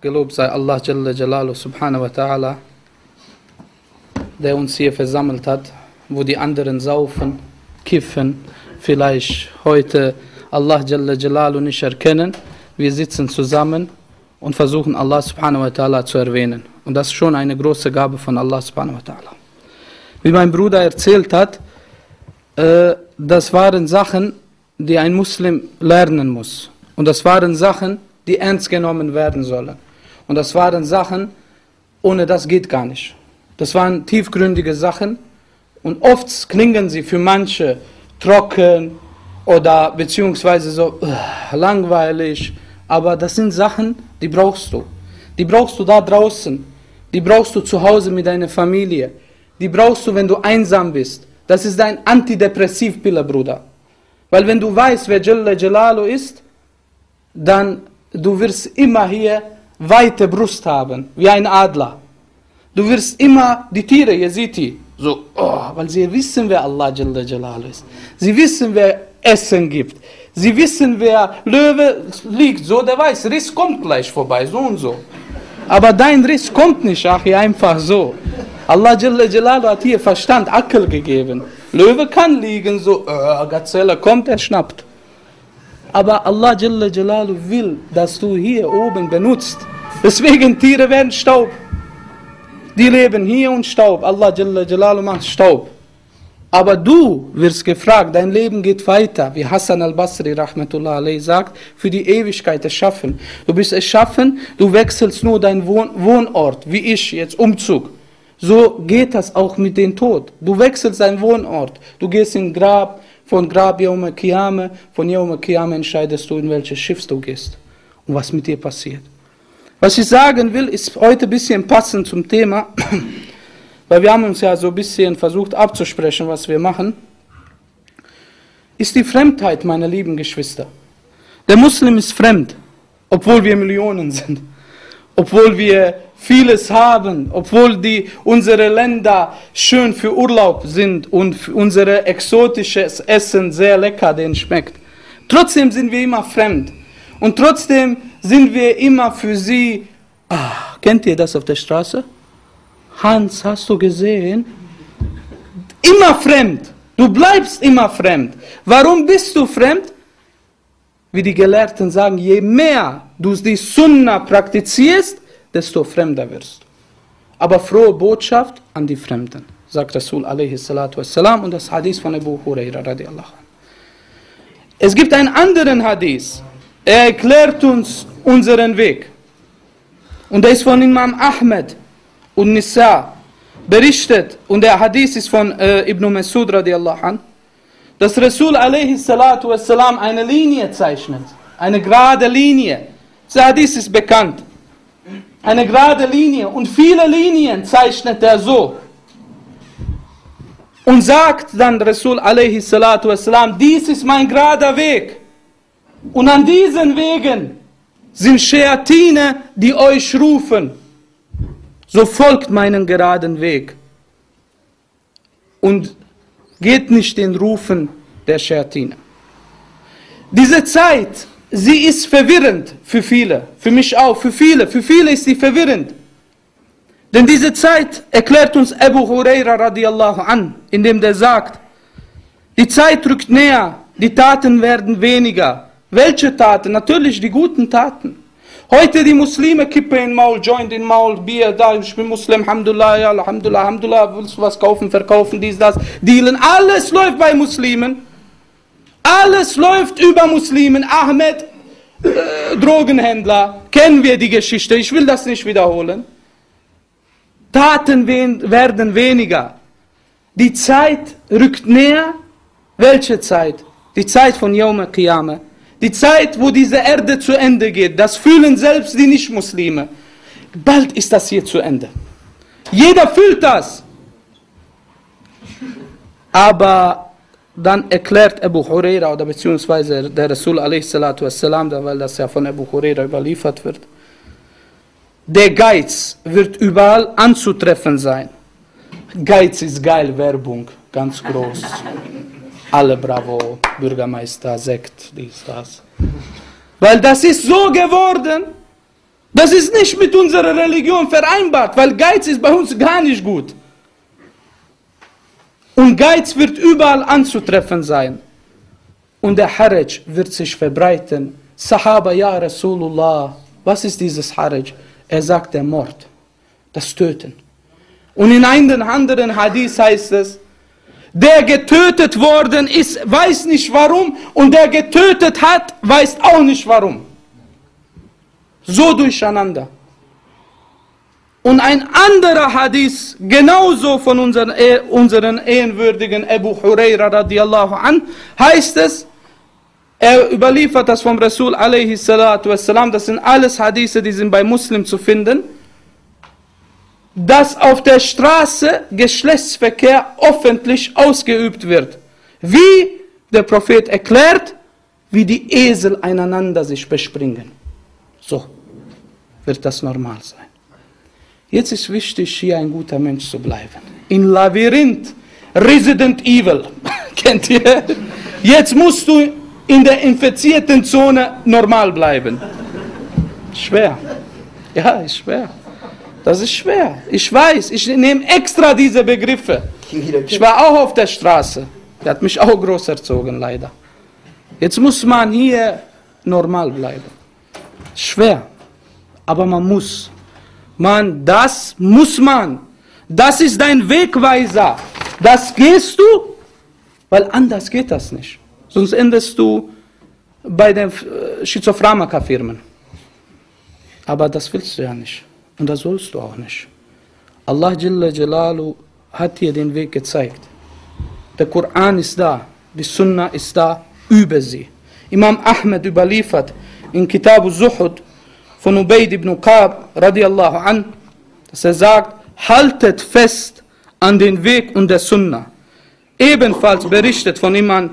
Gelobt sei Allah Jalla Jalalu Subhanahu wa Ta'ala, der uns hier versammelt hat, wo die anderen saufen, kiffen, vielleicht heute Allah Jalla Jalalu nicht erkennen. Wir sitzen zusammen und versuchen Allah Subhanahu wa Ta'ala zu erwähnen. Und das ist schon eine große Gabe von Allah Subhanahu wa Ta'ala. Wie mein Bruder erzählt hat, das waren Sachen, die ein Muslim lernen muss. Und das waren Sachen, die ernst genommen werden sollen. Und das waren Sachen, ohne das geht gar nicht. Das waren tiefgründige Sachen und oft klingen sie für manche trocken oder beziehungsweise so langweilig. Aber das sind Sachen, die brauchst du. Die brauchst du da draußen. Die brauchst du zu Hause mit deiner Familie. Die brauchst du, wenn du einsam bist. Das ist dein Antidepressivpille, Bruder. Weil wenn du weißt, wer Jalla Jalalu ist, dann du wirst immer hier weite Brust haben, wie ein Adler. Du wirst immer die Tiere, ihr seht die, so, weil sie wissen, wer Allah Jalla Jalalu ist. Sie wissen, wer Essen gibt. Sie wissen, wer Löwe liegt, so, der weiß, Riss kommt gleich vorbei, so und so. Aber dein Riss kommt nicht, Achi, einfach so. Allah Jalla Jalalu hat hier Verstand, Akkel gegeben. Löwe kann liegen, so, Gazelle kommt, er schnappt. Aber Allah Jalla Jalalu will, dass du hier oben benutzt. Deswegen Tiere werden Staub. Die leben hier und Staub. Allah Jalla Jalalu macht Staub. Aber du wirst gefragt, dein Leben geht weiter. Wie Hassan al-Basri rahmatullah alayhi sagt, für die Ewigkeit erschaffen. Du bist erschaffen, du wechselst nur deinen Wohnort, wie ich jetzt, Umzug. So geht das auch mit dem Tod. Du wechselst deinen Wohnort. Du gehst in Grab, von Grab Yawm Qiyamah, von Yawm Qiyamah entscheidest du, in welches Schiff du gehst und was mit dir passiert. Was ich sagen will, ist heute ein bisschen passend zum Thema, weil wir haben uns ja so ein bisschen versucht abzusprechen, was wir machen, ist die Fremdheit, meine lieben Geschwister. Der Muslim ist fremd, obwohl wir Millionen sind, obwohl wir vieles haben, obwohl unsere Länder schön für Urlaub sind und unser exotisches Essen sehr lecker, den schmeckt. Trotzdem sind wir immer fremd. Und trotzdem sind wir immer für sie, kennt ihr das auf der Straße? Hans, hast du gesehen? Immer fremd. Du bleibst immer fremd. Warum bist du fremd? Wie die Gelehrten sagen, je mehr du die Sunna praktizierst, desto fremder wirst du. Aber frohe Botschaft an die Fremden, sagt Rasul alaihi salatu wassalam und das Hadith von Abu Huraira radiallahu anh. Es gibt einen anderen Hadith, er erklärt uns unseren Weg. Und der ist von Imam Ahmed und Nisa berichtet und der Hadith ist von Ibn Masud radiallahu anh, dass Rasul alaihi salatu wassalam eine Linie zeichnet, eine gerade Linie. Der Hadith ist bekannt. Eine gerade Linie und viele Linien zeichnet er so. Und sagt dann Rasul alaihi salatu wassalam, dies ist mein gerader Weg. Und an diesen Wegen sind Scheatine, die euch rufen. So folgt meinen geraden Weg. Und geht nicht den Rufen der Scheatine. Diese Zeit, sie ist verwirrend für viele, für mich auch, für viele ist sie verwirrend. Denn diese Zeit erklärt uns Abu Huraira radiallahu an, indem der sagt, die Zeit rückt näher, die Taten werden weniger. Welche Taten? Natürlich die guten Taten. Heute die Muslime kippen in Maul, Joint in Maul, Bier, da, ich bin Muslim, Alhamdulillah, ja, Alhamdulillah, Alhamdulillah, willst du was kaufen, verkaufen, dies, das, dealen, alles läuft bei Muslimen. Alles läuft über Muslimen. Ahmed, Drogenhändler, kennen wir die Geschichte, ich will das nicht wiederholen. Taten werden weniger. Die Zeit rückt näher. Welche Zeit? Die Zeit von Yawm Qiyamah. Die Zeit, wo diese Erde zu Ende geht. Das fühlen selbst die Nicht-Muslime. Bald ist das hier zu Ende. Jeder fühlt das. Aber dann erklärt Abu Huraira oder beziehungsweise der Rasul a.s., weil das ja von Abu Huraira überliefert wird, der Geiz wird überall anzutreffen sein. Geiz ist geil, Werbung, ganz groß. Alle bravo, Bürgermeister, Sekt, dies, das. Weil das ist so geworden, Das ist nicht mit unserer Religion vereinbart, weil Geiz ist bei uns gar nicht gut. Und Geiz wird überall anzutreffen sein. Und der Haraj wird sich verbreiten. Sahaba, ja Rasulullah, was ist dieses Haraj? Er sagt, der Mord, das Töten. Und in einem anderen Hadith heißt es, der getötet worden ist, weiß nicht warum, und der getötet hat, weiß auch nicht warum. So durcheinander. Und ein anderer Hadith, genauso von unseren ehrenwürdigen Abu Huraira radiallahu an, heißt es, er überliefert das vom Rasul alaihi salatu wassalam, das sind alles Hadithe, die sind bei Muslim zu finden, dass auf der Straße Geschlechtsverkehr öffentlich ausgeübt wird. Wie der Prophet erklärt, wie die Esel einander sich bespringen. So wird das normal sein. Jetzt ist wichtig, hier ein guter Mensch zu bleiben. In Labyrinth, Resident Evil, kennt ihr? Jetzt musst du in der infizierten Zone normal bleiben. Schwer. Ja, ist schwer. Das ist schwer. Ich weiß, ich nehme extra diese Begriffe. Ich war auch auf der Straße. Der hat mich auch groß erzogen, leider. Jetzt muss man hier normal bleiben. Schwer. Aber man muss. Das muss man. Das ist dein Wegweiser. Das gehst du, weil anders geht das nicht. Sonst endest du bei den Schizophreniker-Firmen. Aber das willst du ja nicht. Und das sollst du auch nicht. Allah Jalla Jalalu hat dir den Weg gezeigt. Der Koran ist da, die Sunna ist da, über sie. Imam Ahmed überliefert in Kitab al-Zuhud von Ubayd ibn Qab radiallahu an, dass er sagt, haltet fest an den Weg und der Sunna. Ebenfalls berichtet von Imam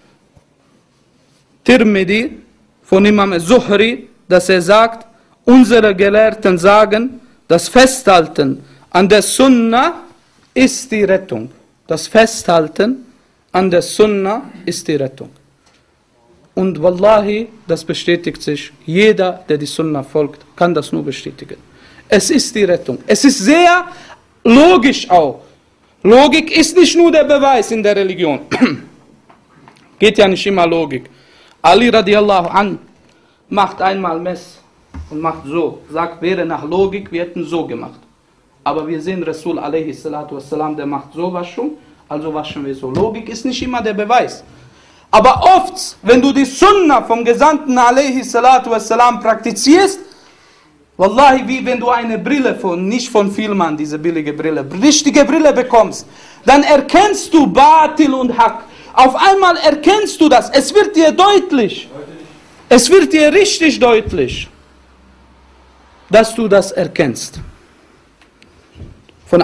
Tirmidhi, von Imam Zuhri, dass er sagt, unsere Gelehrten sagen, das Festhalten an der Sunna ist die Rettung. Das Festhalten an der Sunna ist die Rettung. Und Wallahi, das bestätigt sich. Jeder, der die Sunna folgt, kann das nur bestätigen. Es ist die Rettung. Es ist sehr logisch auch. Logik ist nicht nur der Beweis in der Religion. Geht ja nicht immer Logik. Ali radiallahu an macht einmal Mess und macht so. Sagt, wäre nach Logik, wir hätten so gemacht. Aber wir sehen Rasul alaihi salatu wassalam, der macht so Waschung, also waschen wir so. Logik ist nicht immer der Beweis. Aber oft, wenn du die Sunna vom Gesandten alaihi salatu wassalam praktizierst, wallahi, wie wenn du eine Brille nicht von Filmern, diese billige Brille, richtige Brille bekommst, dann erkennst du Batil und Haq. Auf einmal erkennst du das. Es wird dir deutlich. Es wird dir richtig deutlich, dass du das erkennst. Von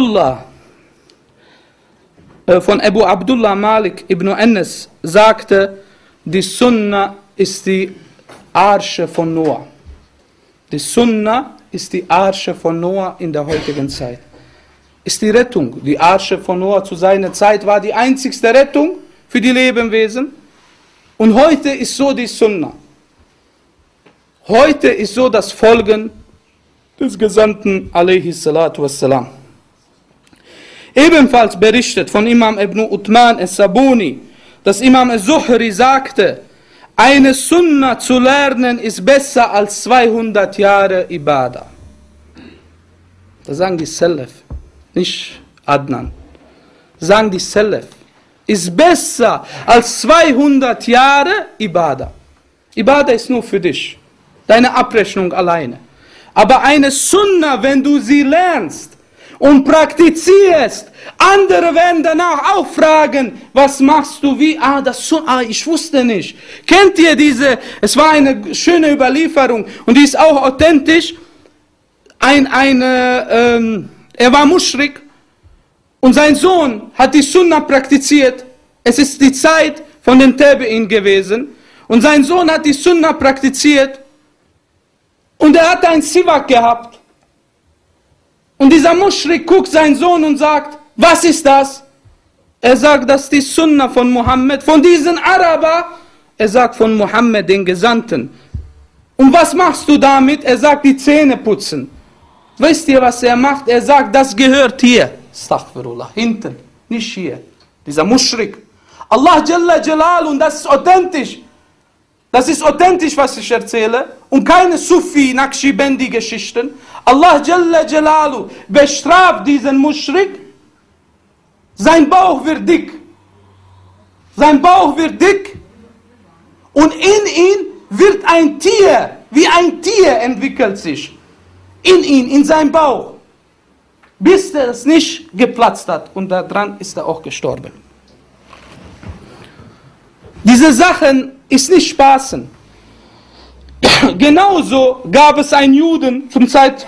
Abu Abdullah Malik ibn Anas sagte, die Sunna ist die Arche von Noah. Die Sunna ist die Arche von Noah in der heutigen Zeit. Ist die Rettung. Die Arche von Noah zu seiner Zeit war die einzigste Rettung für die Lebewesen. Und heute ist so die Sunna. Heute ist so das Folgen des Gesandten alaihi salatu wassalam. Ebenfalls berichtet von Imam Ibn Uthman al-Sabuni, dass Imam al-Zuhri sagte, eine Sunna zu lernen ist besser als 200 Jahre Ibadah. Das sagen die Salaf, nicht Adnan. Sagen die Salaf, ist besser als 200 Jahre Ibadah. Ibadah ist nur für dich, deine Abrechnung alleine. Aber eine Sunna, wenn du sie lernst und praktizierst, andere werden danach auch fragen, was machst du, wie, ich wusste nicht. Kennt ihr diese, es war eine schöne Überlieferung und die ist auch authentisch. Er war Muschrik und sein Sohn hat die Sunna praktiziert. Es ist die Zeit von den Tabi'in gewesen und sein Sohn hat die Sunna praktiziert und er hat ein Sivak gehabt. Und dieser Muschrik guckt seinen Sohn und sagt, was ist das? Er sagt, das ist die Sunna von Mohammed, von diesen Araber. Er sagt von Mohammed, den Gesandten. Und was machst du damit? Er sagt, die Zähne putzen. Wisst ihr, was er macht? Er sagt, das gehört hier. Astaghfirullah, hinten, nicht hier. Dieser Muschrik. Allah Jalla Jalal, und das ist authentisch. Das ist authentisch, was ich erzähle. Und keine Sufi, Naqshbandi-Geschichten. Allah Jalla Jalalu bestraft diesen Muschrik. Sein Bauch wird dick. Sein Bauch wird dick. Und in ihn wird ein Tier, wie ein Tier entwickelt sich. In ihn, in seinem Bauch. Bis er es nicht geplatzt hat. Und daran ist er auch gestorben. Diese Sachen ist nicht Spaßen. Genauso gab es einen Juden zum Zeit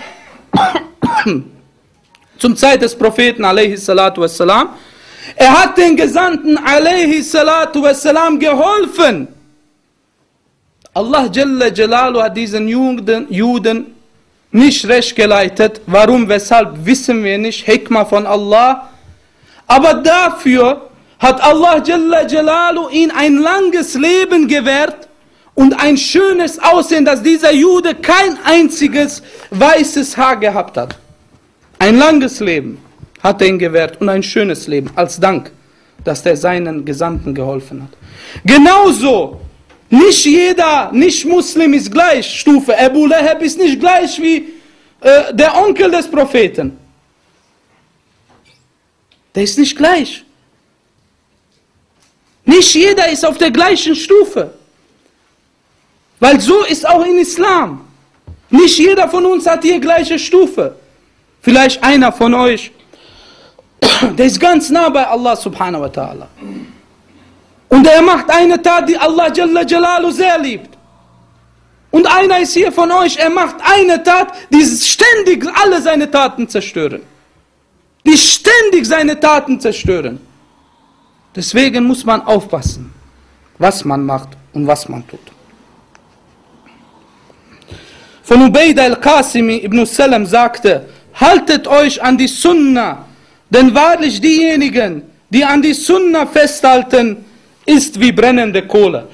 des Propheten alaihi salatu wassalam. Er hat den Gesandten alaihi salatu wassalam geholfen. Allah Jalla Jalalu hat diesen Juden nicht recht geleitet. Warum, weshalb, wissen wir nicht. Hikmah von Allah. Aber dafür hat Allah Jalla Jalalu ihn ein langes Leben gewährt und ein schönes Aussehen, dass dieser Jude kein einziges weißes Haar gehabt hat. Ein langes Leben hat er ihm gewährt und ein schönes Leben als Dank, dass er seinen Gesandten geholfen hat. Genauso, nicht jeder Nicht-Muslim ist gleich Stufe. Abu Lahab ist nicht gleich wie der Onkel des Propheten. Der ist nicht gleich. Nicht jeder ist auf der gleichen Stufe. Weil so ist auch in Islam. Nicht jeder von uns hat die gleiche Stufe. Vielleicht einer von euch, der ist ganz nah bei Allah subhanahu wa ta'ala. Und er macht eine Tat, die Allah Jalla Jalalu sehr liebt. Und einer ist hier von euch, er macht eine Tat, die ständig alle seine Taten zerstören. Die ständig seine Taten zerstören. Deswegen muss man aufpassen, was man macht und was man tut. Von Ubayd al-Qasimi ibn Salam sagte, haltet euch an die Sunna, denn wahrlich diejenigen, die an die Sunna festhalten, ist wie brennende Kohle.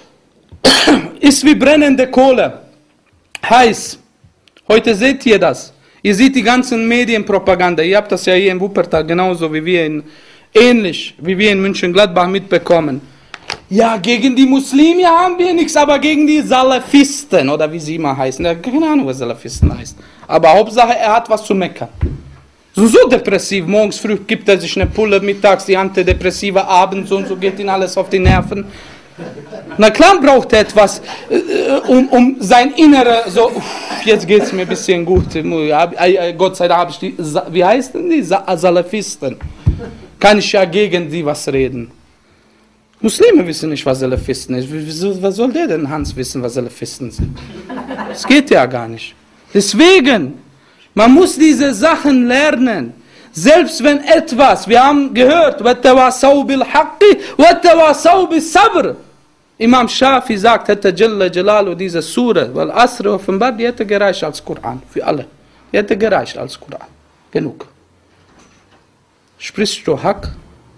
Ist wie brennende Kohle. Heiß. Heute seht ihr das. Ihr seht die ganzen Medienpropaganda. Ihr habt das ja hier in Wuppertal genauso wie wir ähnlich wie wir in München-Gladbach mitbekommen. Ja, gegen die Muslime haben wir nichts, aber gegen die Salafisten, oder wie sie immer heißen. Keine Ahnung, was Salafisten heißt. Aber Hauptsache, er hat was zu meckern. So depressiv. Morgens früh gibt er sich eine Pulle, mittags die Antidepressive, abends und so geht ihm alles auf die Nerven. Na klar braucht er etwas, um sein Innere so, jetzt geht es mir ein bisschen gut. Gott sei Dank habe ich die, wie heißen die? Salafisten. Kann ich ja gegen die was reden. Muslime wissen nicht, was Salafisten ist. Was soll der denn, Hans, wissen, was Salafisten sind? Das geht ja gar nicht. Deswegen, man muss diese Sachen lernen. Selbst wenn etwas, wir haben gehört, وَتَّوَاسَوْا بِالْحَقِّ وَتَّوَاسَوْا بِالصَّبْرِ. Imam Shafi sagt, hätte Jalla Jalalu diese Sure, weil Asr offenbar, die hätte gereicht als Koran, für alle. Die hätte gereicht als Koran. Genug. Sprichst du Haq,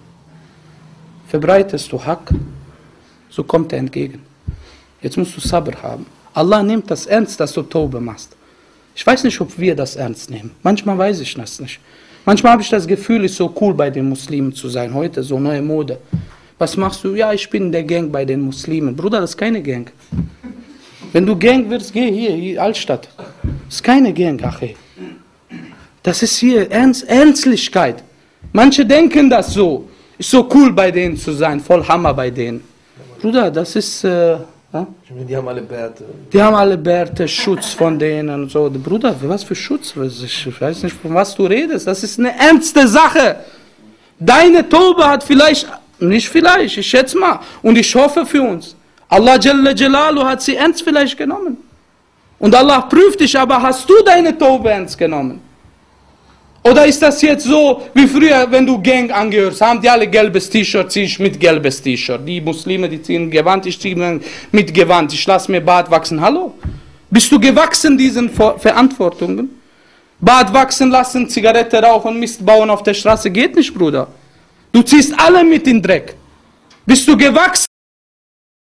verbreitest du Haq, so kommt er entgegen. Jetzt musst du Sabr haben. Allah nimmt das ernst, dass du Taube machst. Ich weiß nicht, ob wir das ernst nehmen. Manchmal weiß ich das nicht. Manchmal habe ich das Gefühl, es ist so cool, bei den Muslimen zu sein. Heute so neue Mode. Was machst du? Ja, ich bin in der Gang bei den Muslimen. Bruder, das ist keine Gang. Wenn du Gang wirst, geh hier, Altstadt. Das ist keine Gang, Ache. Das ist hier Ernstlichkeit. Manche denken das so. Ist so cool, bei denen zu sein. Voll Hammer bei denen. Bruder, das ist... Die haben alle Bärte. Die haben alle Bärte, Schutz von denen und so. Bruder, was für Schutz? Ich weiß nicht, von was du redest. Das ist eine ernste Sache. Deine Taube hat vielleicht, nicht vielleicht, ich schätze mal, und ich hoffe für uns, Allah Jalla Jalalu hat sie ernst vielleicht genommen. Und Allah prüft dich, aber hast du deine Taube ernst genommen? Oder ist das jetzt so, wie früher, wenn du Gang angehörst, haben die alle gelbes T-Shirt, zieh ich mit gelbes T-Shirt. Die Muslime, die ziehen Gewand, ich ziehe mit Gewand, ich lasse mir Bart wachsen. Hallo? Bist du gewachsen diesen Verantwortungen? Bart wachsen lassen, Zigarette rauchen, Mist bauen auf der Straße, geht nicht, Bruder. Du ziehst alle mit in den Dreck. Bist du gewachsen?